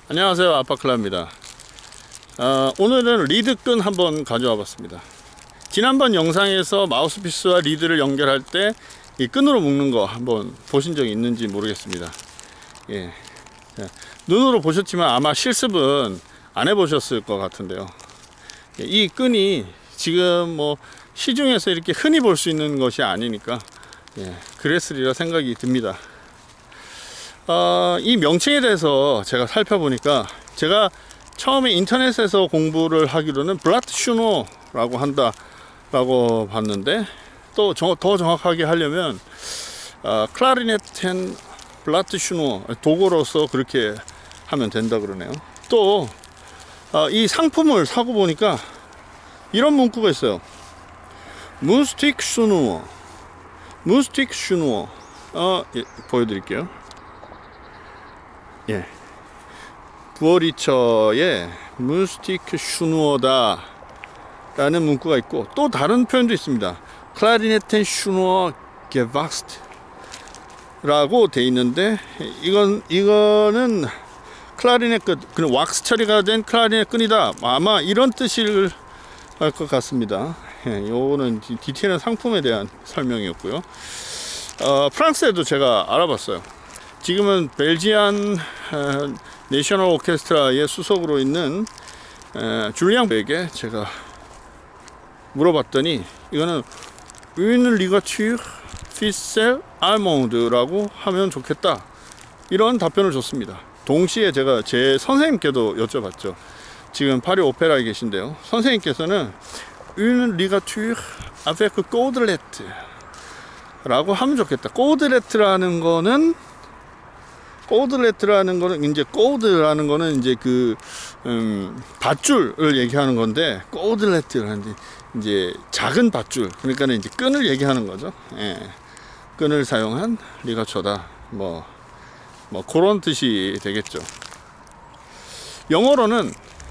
안녕하세요, 아빠클라입니다. 오늘은 리드끈 한번 가져와 봤습니다. 지난번 영상에서 마우스피스와 리드를 연결할 때 이 끈으로 묶는 거 한번 보신 적이 있는지 모르겠습니다. 예. 눈으로 보셨지만 아마 실습은 안 해보셨을 것 같은데요. 이 끈이 지금 뭐 시중에서 이렇게 흔히 볼 수 있는 것이 아니니까 그랬으리라 생각이 듭니다. 이 명칭에 대해서 제가 살펴보니까, 제가 처음에 인터넷에서 공부를 하기로는 블라트 슈노라고 한다라고 봤는데, 또 더 정확하게 하려면 클라리네텐 블라트 슈노, 도구로서 그렇게 하면 된다 그러네요. 또 이 상품을 사고 보니까 이런 문구가 있어요. 무스틱 슈누어, 무스틱 슈누어. 보여드릴게요. 예, 부어리처의 무스틱 슈누어다 라는 문구가 있고, 또 다른 표현도 있습니다. 클라리네텐 슈누어 게박스트 라고 돼 있는데, 이거는 클라리넷 끈, 그냥 왁스 처리가 된 클라리넷 끈이다, 아마 이런 뜻일 것 같습니다. 요거는 디테일한 상품에 대한 설명이었고요. 프랑스에도 제가 알아봤어요. 지금은 벨지안 내셔널 오케스트라의 수석으로 있는 줄리앙 베에게 제가 물어봤더니, 이거는 une ligature ficelle allemande-라고 하면 좋겠다, 이런 답변을 줬습니다. 동시에 제가 제 선생님께도 여쭤봤죠. 지금 파리 오페라에 계신데요, 선생님께서는 une ligature avec côtelette 라고 하면 좋겠다. côtelette라는 거는 이제 코드라는 거는 이제 밧줄을 얘기하는 건데, 코드레트라는 이제 작은 밧줄, 그러니까는 이제 끈을 얘기하는 거죠. 예. 끈을 사용한 리가초다, 뭐 그런 뜻이 되겠죠. 영어로는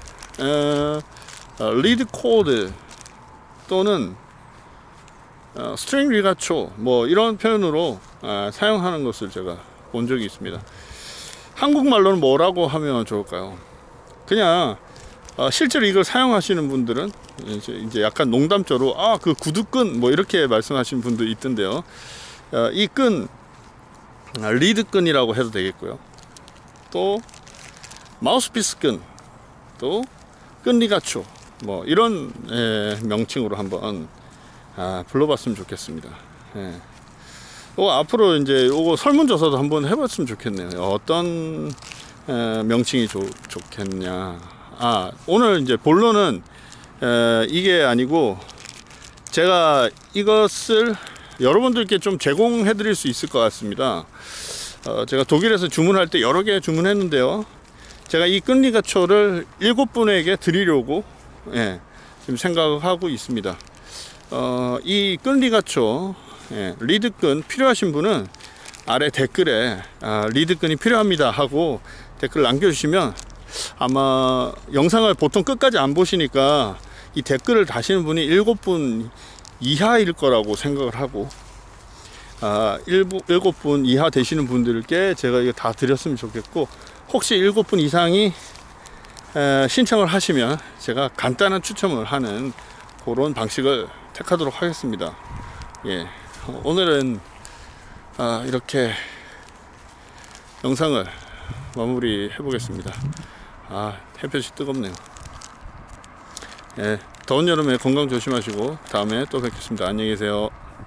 리드 코드 또는 스트링 리가초, 뭐 이런 표현으로 사용하는 것을 제가 본 적이 있습니다. 한국말로는 뭐라고 하면 좋을까요? 그냥 실제로 이걸 사용하시는 분들은 이제 약간 농담조로 그 구두끈 뭐 이렇게 말씀하시는 분도 있던데요. 이 끈 리드끈이라고 해도 되겠고요. 또 마우스피스 끈, 또 끈리가초, 뭐 이런 명칭으로 한번 불러봤으면 좋겠습니다. 앞으로 이제 요거 설문조사도 한번 해봤으면 좋겠네요. 어떤 명칭이 좋겠냐. 오늘 이제 본론은 이게 아니고, 제가 이것을 여러분들께 좀 제공해 드릴 수 있을 것 같습니다. 제가 독일에서 주문할 때 여러 개 주문했는데요, 제가 이 끈리가초를 7분에게 드리려고 지금 생각하고 있습니다. 이 끈리가초 리드끈 필요하신 분은 아래 댓글에 리드끈이 필요합니다 하고 댓글 남겨주시면, 아마 영상을 보통 끝까지 안 보시니까 이 댓글을 다시는 분이 7분 이하일 거라고 생각을 하고, 7분 이하 되시는 분들께 제가 이거 다 드렸으면 좋겠고, 혹시 7분 이상이 신청을 하시면 제가 간단한 추첨을 하는 그런 방식을 택하도록 하겠습니다. 오늘은 이렇게 영상을 마무리 해보겠습니다. 햇볕이 뜨겁네요. 더운 여름에 건강 조심하시고 다음에 또 뵙겠습니다. 안녕히 계세요.